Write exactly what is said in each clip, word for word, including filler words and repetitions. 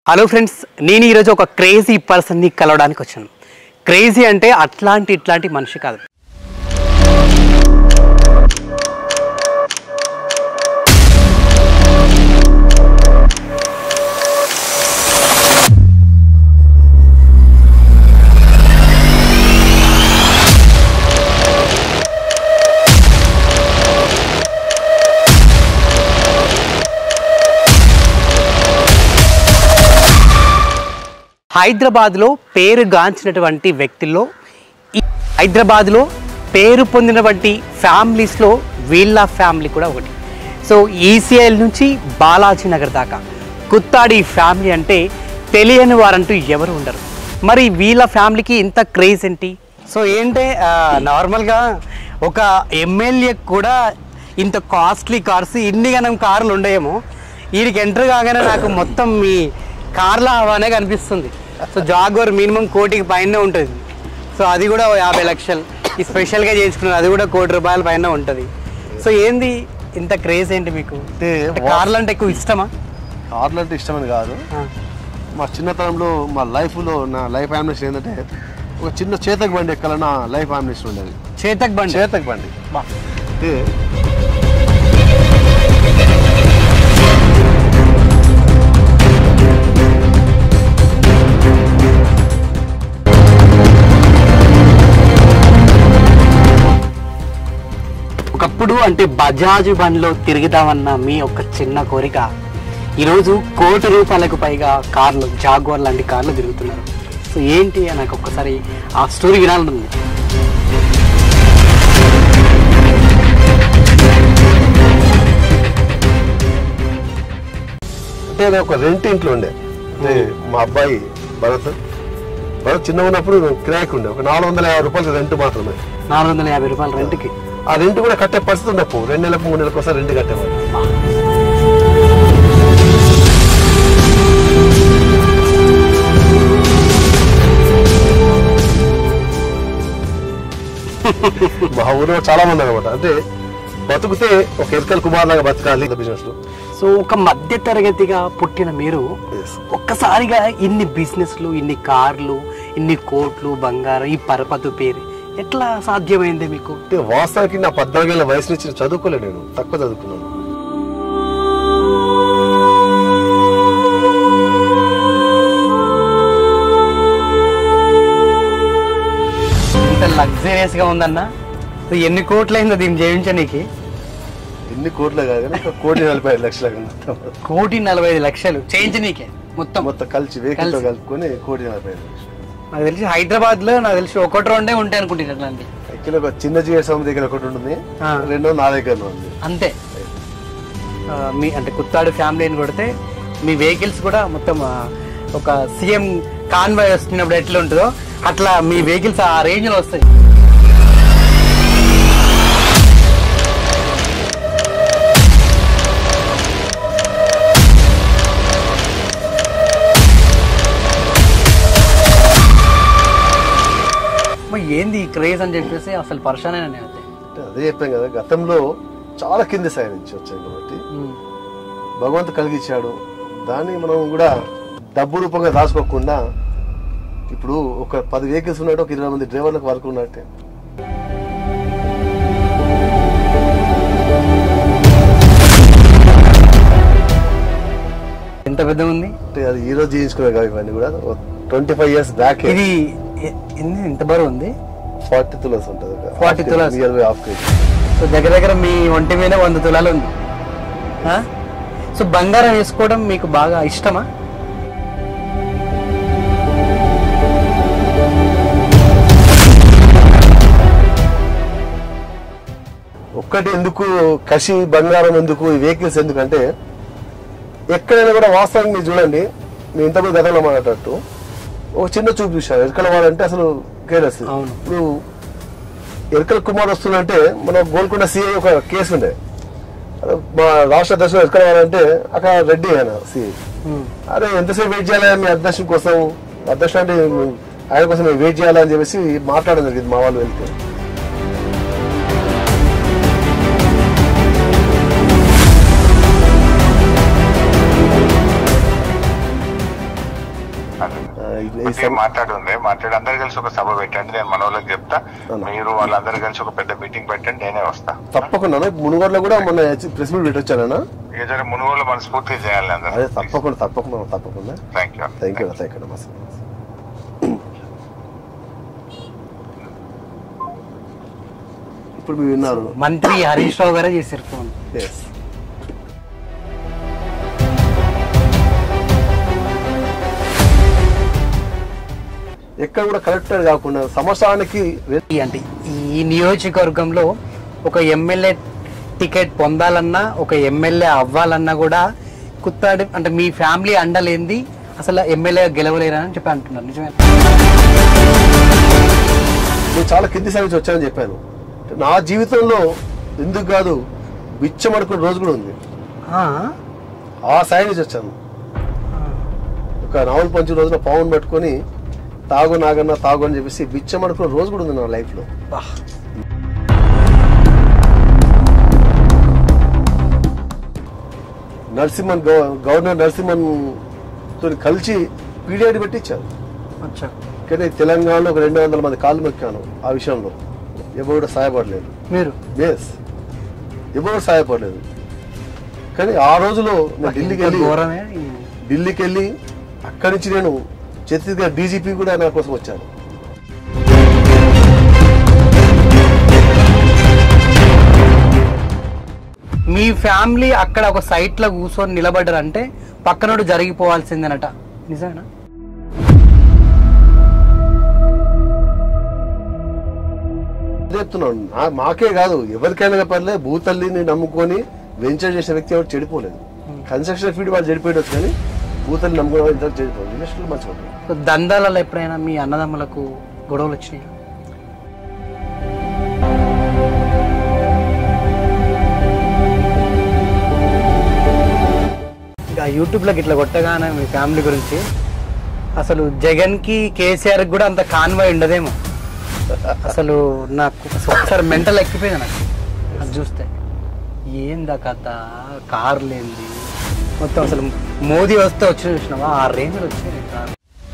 Hello friends, నేను ఈరోజు ఒక క్రేజీ పర్సన్ని కలవడానికి వచ్చాను. క్రేజీ అంటే అట్లాంటి ఇట్లాంటి మనిషి కాదు. హైదరాబాద్లో పేరుగాంచినటువంటి వ్యక్తుల్లో హైదరాబాద్లో పేరు పొందినటువంటి ఫ్యామిలీస్లో వీళ్ళ ఫ్యామిలీ కూడా ఒకటి. సో ఈసీఐల్ నుంచి బాలాజీ నగర్ దాకా కుత్తాడి ఫ్యామిలీ అంటే తెలియని వారంటూ ఎవరు ఉండరు. మరి వీళ్ళ ఫ్యామిలీకి ఇంత క్రేజ్ ఏంటి? సో ఏంటంటే నార్మల్గా ఒక ఎమ్మెల్యే కూడా ఇంత కాస్ట్లీ కార్స్ ఇన్ని గనం కార్లు ఉండేమో, వీడికి ఎంటర్ కాగానే నాకు మొత్తం మీ కార్ల హవానే కనిపిస్తుంది. సో జాగ్వర్ మినిమం కోటికి పైన ఉంటుంది. సో అది కూడా యాభై లక్షలు ఈ స్పెషల్గా చేయించుకున్నారు, అది కూడా కోటి రూపాయల పైన ఉంటుంది. సో ఏంది ఇంత క్రేజ్ ఏంటి మీకు? కార్లు అంటే ఎక్కువ ఇష్టమా? కార్లు అంటే ఇష్టమని కాదు, మా చిన్నతనంలో మా లైఫ్లో నా లైఫ్ ఆంబిషన్ ఏంటంటే ఒక చిన్న చేతక్ బండి ఎక్కాలని నా లైఫ్ ఆంబిషన్ ఉండేది. చేతక్ బండి? చేతక్ బండి అంటే ఒకప్పుడు అంటే బజాజ్ బండిలో తిరుగుదామన్న మీ ఒక చిన్న కోరిక ఈరోజు కోటి రూపాయలకు పైగా కార్లు, జాగ్వార్ లాంటి కార్లు తిరుగుతున్నారు. సో ఏంటి నాకు ఒక్కసారి ఆ స్టోరీ వినాలని. అంటే నేను ఒక రెంట్ ఇంట్లో ఉండే. అంటే మా అబ్బాయి భరత్ భరత్ చిన్న ఉన్నప్పుడు కిరాయికి ఉండే ఒక నాలుగు వందల యాభై రూపాయలు రెంట్ మాత్రమే. నాలుగు వందల యాభై రూపాయలు రెంట్కి? ఆ రెంట్ కూడా కట్టే పరిస్థితి ఉండవు. రెండు నెలలకు మూడు నెలలకు ఒకసారి రెంట్ కట్టేవాడు. మా ఊరిలో చాలా మంది అనమాట. అంటే బతుకుతే ఒక ఎర్కల్ కుమార్ లాగా బతకాలి బిజినెస్ లో. సో ఒక మధ్య తరగతిగా పుట్టిన మీరు ఒక్కసారిగా ఇన్ని బిజినెస్లు, ఇన్ని కార్లు, ఇన్ని కోట్లు, బంగారం, ఈ పరపతి పేరు ఎట్లా సాధ్యమైంది మీకు? అంటే వాస్తవానికి నా పద్నాలుగేళ్ల వయసు నుంచి చదువుకోలే, నేను తక్కువ చదువుకున్నాను. ఇంత లగ్జరియస్ గా ఉందన్న. ఎన్ని కోట్లు అయిందో దీన్ని జయించడానికి? ఎన్ని కోట్లే కాదు కానీ కోటి నలభై ఐదు లక్షలు. కోటి నలభై ఐదు లక్షలు చేయించనీకే మొత్తం మొత్తం కలిసి వెహికల్ తో కలుపుకొని కోటి నలభై ఐదు లక్షలు. నాకు తెలిసి హైదరాబాద్ లో నాకు తెలిసి ఒకటి రెండే ఉంటాయి అనుకుంటున్నాను. అట్లాంటి యాక్చువల్లీ ఒక చిన్న జిఎస్ఎం దగ్గర ఒకటి ఉంటుంది, రెండో నా దగ్గర ఉంది అంతే. మీ అంటే కుత్తాడు ఫ్యామిలీని కొడితే మీ వెహికల్స్ కూడా మొత్తం ఒక సీఎం కాన్వాయ్ వస్తున్నప్పుడు ఎట్లా ఉంటుందో అట్లా మీ వెహికల్స్ ఆ రేంజ్ లో వస్తాయి. ఏంది క్రేజ్ అని చెప్పేసి అసలు పర్షానే అయితే అదే చెప్పాం కదా, గతంలో చాలా కింది స్థాయి నుంచి వచ్చాయి కాబట్టి భగవంతు కలిగించాడు. దాన్ని మనం కూడా డబ్బు రూపంగా దాచుకోకుండా ఇప్పుడు ఒక పది వెహికల్స్ ఉన్నట్టు ఒక ఇరవై మంది డ్రైవర్లకు వర్క్ ఉన్నట్టే. ఎంత పెద్ద ఉంది అంటే అది ఈ రోజు చేయించుకునే కాదు, ఇవన్నీ కూడా ట్వంటీ ఫైవ్ ఇయర్స్ బ్యాక్. ఇది ఎంత బరువు ఉంది? ఫార్టీ తులాస్ ఉంటుంది. Forty tolas half kg. So దగ్గర దగ్గర మీ ఒంటి మీద వంద తులాలు ఉంది. సో బంగారం వేసుకోవడం మీకు బాగా ఇష్టమా? ఒక్కటి ఎందుకు కషి బంగారం ఎందుకు, ఈ వెహికల్స్ ఎందుకంటే ఎక్కడైనా కూడా వాస్తవంగా మీరు చూడండి, మీ ఇంతకుముందు గతంలో మాట్లాడట్టు ఒక చిన్న చూపు చూసాను. ఎరకల వాడంటే అసలు కేరస్. ఇప్పుడు ఎరకల కుమార్ వస్తుందంటే మన గోల్కొండ సిఐ ఒక కేసు ఉండే, మా రాష్ట్ర అధ్యక్షుడు ఎరకల వాడంటే అక్కడ రెడ్డి ఆయన సిఐ. అరే ఎంతసేపు వెయిట్ చేయాలి మీ అధ్యక్షుడి కోసం, అధ్యక్షుడు అంటే ఆయన కోసం వెయిట్ చేయాలని చెప్పేసి మాట్లాడడం జరిగింది మా వాళ్ళు వెళ్తే. మాట్లాడుంది మాట్లాడి అందరు కలిసి ఒక సభ పెట్టండి, నేను మన వాళ్ళకి చెప్తా, మీరు వాళ్ళందరూ కలిసి ఒక పెద్ద మీటింగ్ పెట్టండి, నేనే వస్తా. తప్పకుండా మునుగోడులో కూడా మొన్న ప్రెస్ మీట్ పెట్టొచ్చానా, ఏదైనా మునుగోడులో మనస్ఫూర్తిగా చేయాలి అందరూ. అదే తప్పకుండా తప్పకుండా తప్పకుండా. Thank you thank you thank you. ఇప్పుడు మీరు విన్నారు మంత్రి హరీష్ రావు గారే చేశారు ఫోన్. ఎక్కడ కూడా కలెక్టర్ కాకుండా సంవత్సరానికి అంటే ఈ నియోజకవర్గంలో ఒక ఎమ్మెల్యే టికెట్ పొందాలన్నా ఒక ఎమ్మెల్యే అవ్వాలన్నా కూడా కుత్తాడి అంటే మీ ఫ్యామిలీ అండలేంది అసలు ఎమ్మెల్యే గెలవలేరని చెప్పి అంటున్నారు. నిజమే. నేను చాలా కింది స్థాయి నుంచి వచ్చానని చెప్పాను. నా జీవితంలో ఎందుకు కాదు బిచ్చమడుకున్న రోజు కూడా ఉంది. ఆ స్థాయి నుంచి వచ్చాను. ఒక నావల్ పంచు రోజున పవన్ పట్టుకొని తాగు నాగన్న తాగు అని చెప్పేసి బిచ్చమడుకున్న రోజు కూడా ఉంది నా లైఫ్ లో. నరసింహన్ గవర్నర్ నరసింహన్ తో కలిసి పీడియాడి పెట్టించాను. కానీ తెలంగాణలో ఒక రెండు వందల మంది కాళ్ళు మొక్కాను. ఆ విషయంలో ఎవరు సహాయపడలేదు. మీరు ఎస్ ఎవరు సహాయపడలేదు. కానీ ఆ రోజులో నేను ఢిల్లీకి వెళ్ళి ఢిల్లీకి వెళ్ళి అక్కడి నుంచి నేను ఛత్తీస్గఢ్ డీజీపీ కూడా నా కోసం వచ్చాను. మీ ఫ్యామిలీ అక్కడ ఒక సైట్ లో కూర్చొని నిలబడ్డారంటే పక్కనోడు జరిగిపోవాల్సిందేనట. నిజమేనా? చెప్తున్నాను. మాకే కాదు ఎవరికైనా పర్లేదు. భూతల్లిని నమ్ముకొని వెంచర్ చేసిన వ్యక్తి ఎవరు చెడిపోలేదు. కన్స్ట్రక్షన్ ఫీల్డ్ వాళ్ళు చెడిపోయవచ్చు కానీ భూతల్ని నమ్ముకునే ఇంతకు చెడిపోలేదు. ఇండస్ట్రీలు మంచిగా ఉంటుంది. దందాలలో ఎప్పుడైనా మీ అన్నదమ్ములకు గొడవలు వచ్చినాయి? యూట్యూబ్లోకి ఇట్లా కొట్టగానే మీ ఫ్యామిలీ గురించి అసలు జగన్కి కేసీఆర్కి కూడా అంత కాన్వాయ్ ఉండదేమో. అసలు నాకు ఒకసారి మెంటల్ ఎక్కిపోయింది నాకు అది చూస్తే. ఏందా కథ, కార్లు ఏంది మొత్తం. అసలు మోదీ వస్తే వచ్చి చూసినావా ఆ రేంజ్లో వచ్చాయి కారు.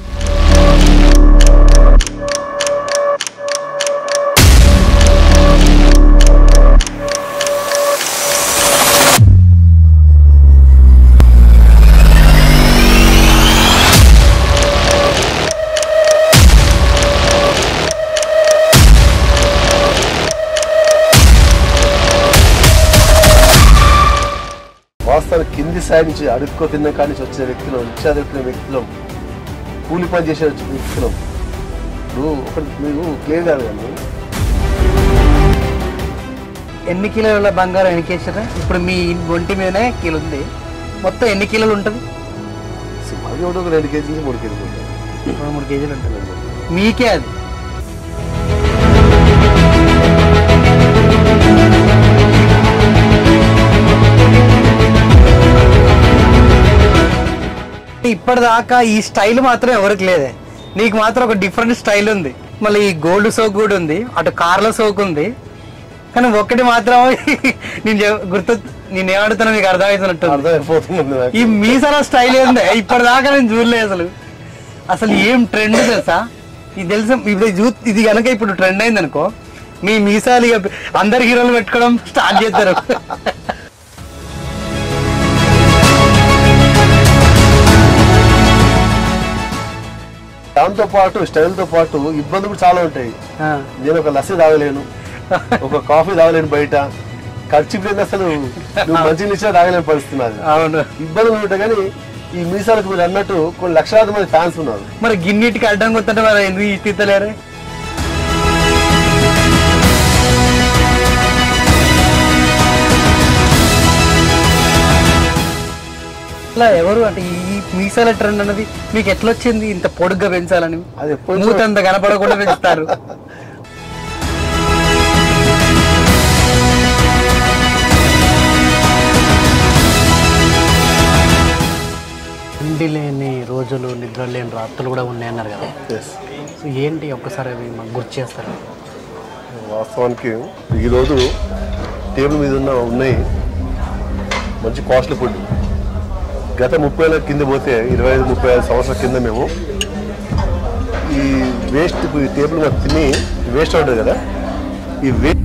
కింది స్థాయి నుంచి అడుక్కో తిన్న కాడి నుంచి వచ్చిన వ్యక్తులు, రిక్షా దొరికిన వ్యక్తులు, కూలి పని చేసే వ్యక్తులు. ఇప్పుడు ఒకటి మీరు క్లియర్ కాదు కానీ ఎన్ని కిలోల బంగారం ఎన్నికేసారా? ఇప్పుడు మీ ఒంటి మీదనే కిలో ఉంది. మొత్తం ఎన్ని కిలోలు ఉంటుంది? అది ఒకటి ఒక రెండు కేజీ నుంచి మూడు కేజీలు ఉంటుంది. మూడు కేజీలు ఉంటుంది మీకే. అది ఇప్పటిదాకా ఈ స్టైల్ మాత్రం ఎవరికి లేదే. నీకు మాత్రం ఒక డిఫరెంట్ స్టైల్ ఉంది. మళ్ళీ ఈ గోల్డ్ సోక్ కూడా ఉంది, అటు కార్ల సోక్ ఉంది. కానీ ఒక్కటి మాత్రం నేను గుర్తు నేను ఏమడుతున్నా నీకు అర్థమవుతున్నట్టు. ఈ మీసాల స్టైల్ ఏంది ఇప్పటిదాకా నేను చూడలేదు అసలు. అసలు ఏం ట్రెండ్ తెలుసా? ఇది తెలుసా? ఇప్పుడు ఇది కనుక ఇప్పుడు ట్రెండ్ అయింది అనుకో, మీ మీసాలు ఇక అందరు హీరోలు పెట్టుకోవడం స్టార్ట్ చేస్తారు. దాంతో పాటు స్టైల్ తో పాటు ఇబ్బందులు కూడా చాలా ఉంటాయి. నేను ఒక లస్సీ తాగలేను, ఒక కాఫీ తాగలేను, బయట ఖర్చు పోయింది అసలు మంచి నిచ్చా తాగలేని పరిస్థితి. అవును, ఇబ్బందులు ఉంటాయి. కానీ ఈ మీసాలకు మీరు అన్నట్టు కొన్ని లక్షలాది మంది ఫ్యాన్స్ ఉన్నారు. మరి గిన్నిటికి అడ్డం కొత్తంటే మరి ఎందుకు ఇస్తలేరు? ఎవరు అంటే ఈ మీసాల ట్రెండ్ అన్నది మీకు ఎట్లా వచ్చింది? ఇంత పొడుగ్గా పెంచాలని, మూత అంత కనపడకుండా పెంచుతారు. తిండి లేని రోజులు, నిద్ర లేని రాత్రులు కూడా ఉన్నాయన్నారు కదా. సో ఏంటి ఒక్కసారి అవి మాకు గుర్తు చేస్తారు? వాస్తవానికి ఈరోజు టేబుల్ మీద ఉన్న ఉన్నాయి మంచి కాస్ట్లీ ఫుడ్. గత ముప్పై ఏళ్ళ కింద పోతే ఇరవై ఐదు ముప్పై ఐదు సంవత్సరాల కింద మేము ఈ వేస్ట్ ఈ టేబుల్ మొత్తం తిని వేస్ట్ ఉంటుంది కదా, ఈ waste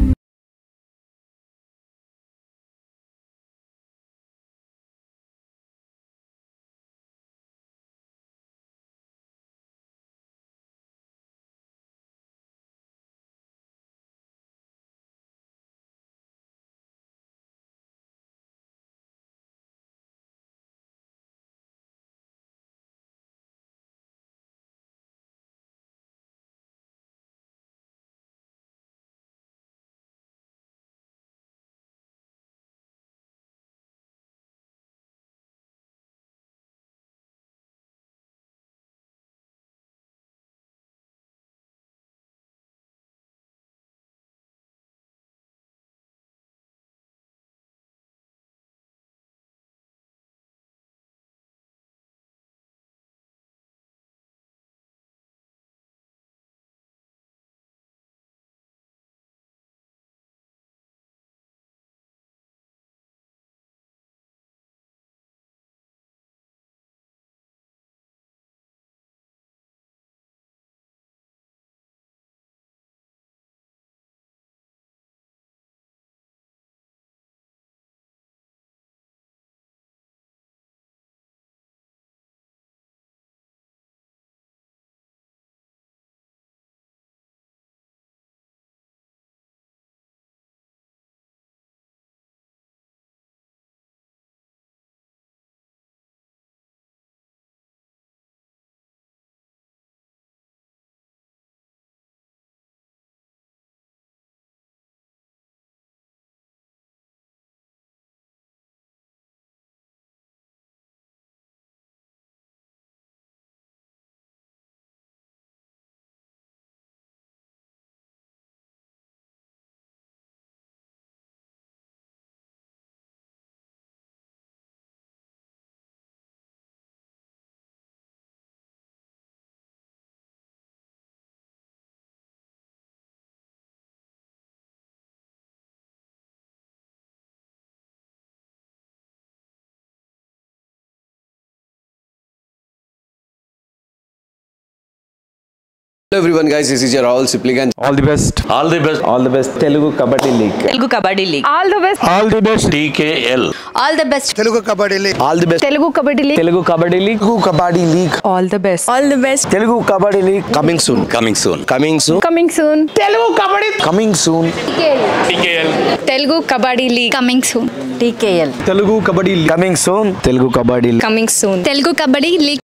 Hello everyone guys, this is your Rahul Sipligan. All the best. All the best. All the best. Telugu Kabaddi League. Telugu Kabaddi League. All the best. All the best. T K L. All the best. Telugu Kabaddi League. All the best. Telugu Kabaddi League. Telugu Kabaddi League. Telugu Kabaddi League. All the best. All the best. Telugu Kabaddi League. Coming soon. Coming soon. Coming soon. Coming soon. Telugu Kabaddi. Coming soon. Telugu Kabaddi League. Coming soon. T K L. Telugu Kabaddi League. Coming soon. Telugu Kabaddi League. Coming soon. Telugu Kabaddi League.